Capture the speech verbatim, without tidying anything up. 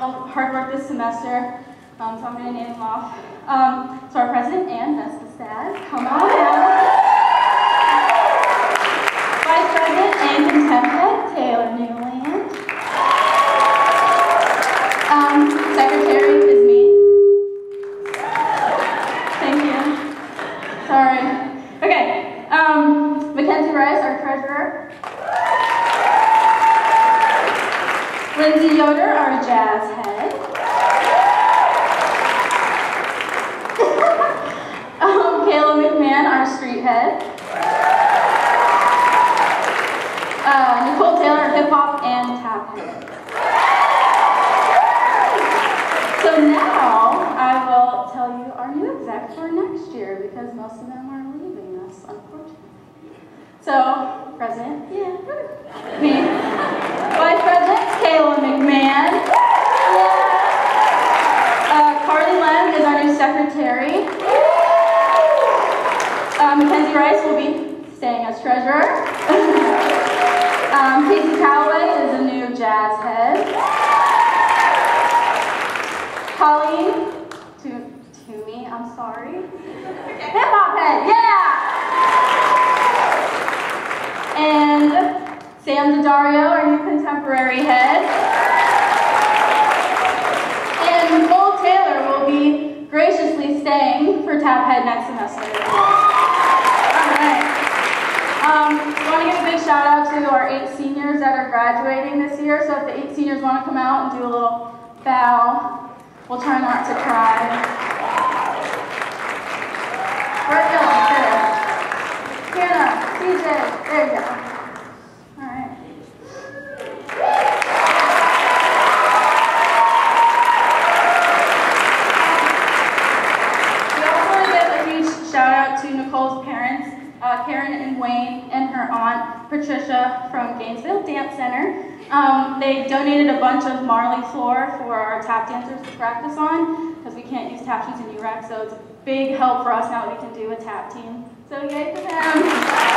of hard work this semester, um, so I'm going to name them off. Um, so our president, Ann, that's the staff. Come on out. Vice President and Contempt Head, Taylor Newland. Um, Secretary is me. Thank you. Sorry. Okay. Um, Mackenzie Rice, our treasurer. Lindsay Yoder, our jazz head. um, Kayla McMahon, our street head. Uh, Nicole Taylor, hip hop and tap head. So now I will tell you our new exec for next year because most of them are leaving us, unfortunately. So, President, yeah, me. Vice President, Kayla McMahon. Uh, Carly Lem is our new secretary. Uh, Mackenzie Rice will be staying as treasurer. um, Casey Calloway is a new jazz head. Colleen to Toomey, I'm sorry. Hip hop head, yeah! And Sam Daddario, our new contemporary head. And Nicole Taylor will be graciously staying for tap head next semester. Alright. Um, I want to give a big shout out to our eight seniors that are graduating this year. So if the eight seniors want to come out and do a little bow, we'll try not to cry. Where are you? Hannah, C J, there you go. All right. We also want to give a huge shout out to Nicole's parents, uh, Karen and Wayne, and her aunt, Patricia, from Gainesville Dance Center. Um, they donated a bunch of Marley floor for our tap dancers to practice on, because we can't use tap shoes in U R E C, so it's a big help for us now that we can do a tap team. So yay for them.